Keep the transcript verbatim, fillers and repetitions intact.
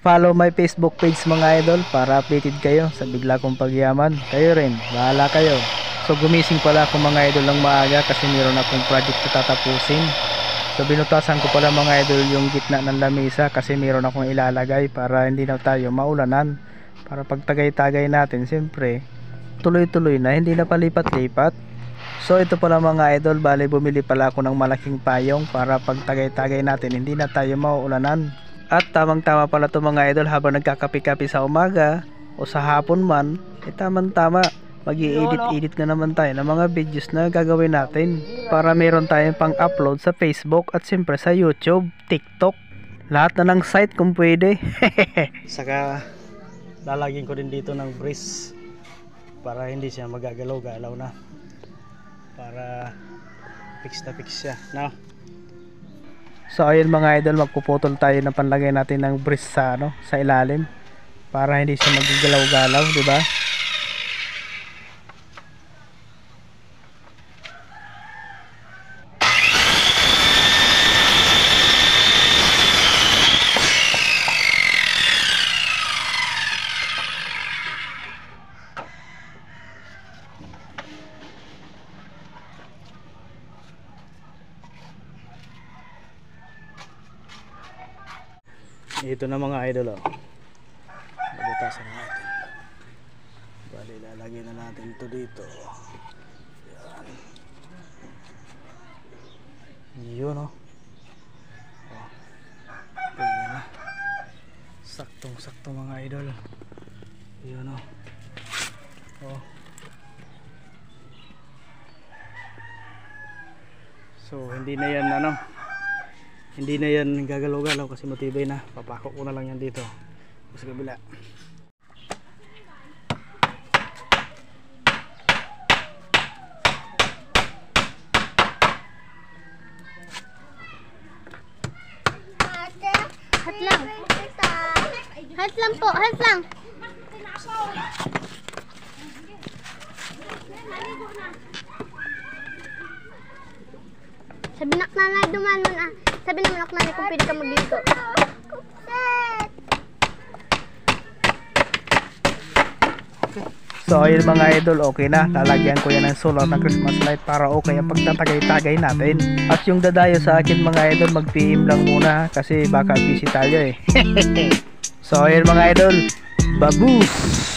Follow my Facebook page mga idol para updated kayo sa bigla kong pagyaman. Kayo rin, bahala kayo. So gumising pala ako mga idol ng maaga kasi meron akong project na tatapusin. So binutasan ko pala mga idol yung gitna ng lamesa kasi meron akong ilalagay para hindi na tayo maulanan. Para pag tagay-tagay natin siyempre tuloy-tuloy na, hindi na palipat-lipat. So ito pala mga idol, bali bumili pala ako ng malaking payong para pag tagay-tagay natin hindi na tayo mauulanan. At tamang-tama pala ito mga idol, habang nagkakapi-kapi sa umaga o sa hapon man, eh tamang-tama mag-i-edit-edit na naman tayo ng mga videos na gagawin natin para meron tayong pang-upload sa Facebook at siyempre sa YouTube, TikTok, lahat na ng site kung pwede. Saka lalagyan ko din dito ng brace para hindi siya magagalaw-galaw na, para fix na fix siya, no? So ayun mga idol, magpuputol tayo ng panlagay natin ng brace sa ano, sa ilalim para hindi siya magagalaw-galaw, di ba? Ito na mga idol, oh. Bubutasan natin. Bali, lalagyan na natin ito dito. Yan. Yun, oh. Oh. Ganyan na. Saktong sakto mga idol. Yun, oh. Oh. So hindi na yan ano, hindi na yan gagalaw-galaw kasi matibay na. Papako ko na lang yan dito sa kabila. Hat lang. Hat lang po, hat lang. Sabi nak nanay dumanon ah. Sabi naman ako nanay kung pwede ka magligo. So ayun mga idol, okay na. Lalagyan ko yan ng solar ng Christmas light para okay ang pagtatagay-tagay natin. At yung dadayo sa akin mga idol, mag-P M lang muna kasi baka busy tayo eh. So ayun mga idol, baboos!